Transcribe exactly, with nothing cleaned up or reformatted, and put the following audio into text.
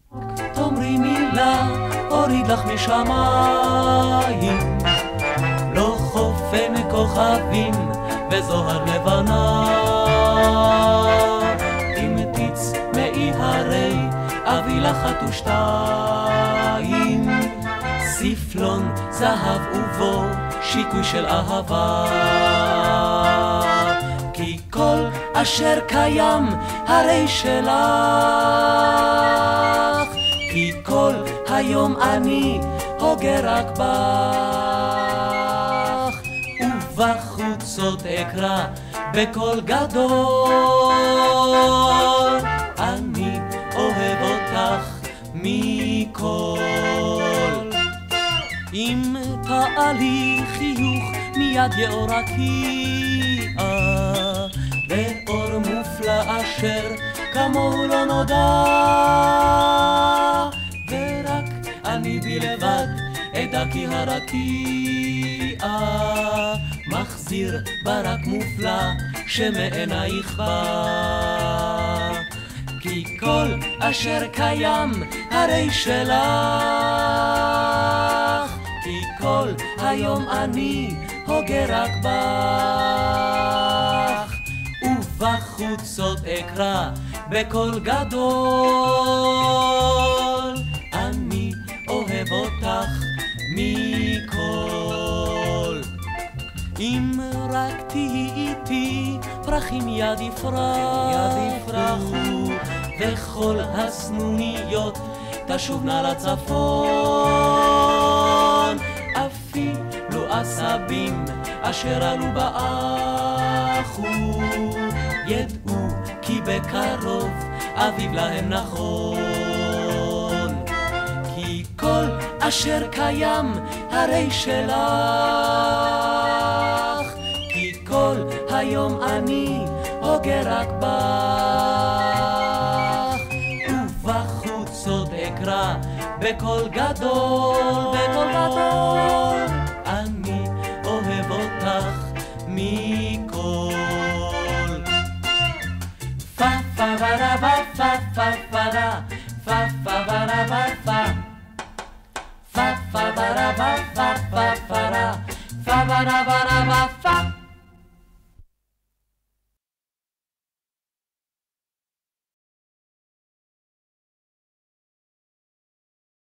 תאמרי מילה, אוריד לך משמיים, לא חופן כוכבים וזוהר לבנה. אם תצמאי הרי אביא לך חתושתיים, ספלון זהב ובו שיקוי של אהבה. כי כל אשר קיים הרי שלך, כי כל היום אני הוגה רק בך, ובחוצות אקרא בקול גדול, אני אוהב אותך מכל. אם תעלי חיוך מיד יאור הקיאה, ואור מופלא אשר כמוהו לא נודע, ורק אני בלבד אדע כי הרקיע מחזיר ברק מופלא שמעינייך בא. כי כל אשר קיים הרי שלך, כי כל היום אני הוגה רק בך, ובחוצות אקרא בקול גדול, אני אוהב אותך מכל. אם רק תהי איתי פרחים יד יפרחו, וכל הסנוניות תשובנה לצפון, אפילו עשבים אשר עלו באחו ידעו כי בקרוב אביב להם נכון. כי כל אשר קיים הרי שלך, כי כל היום אני הוגה רק בך, ובחוצות אקרא בקול גדול, בקול גדול, אני אוהב אותך מכל. fa fa ba da ba fa fa fa da fa fa ba da ba fa fa fa ba da ba fa fa fa da fa ba da ba da ba fa.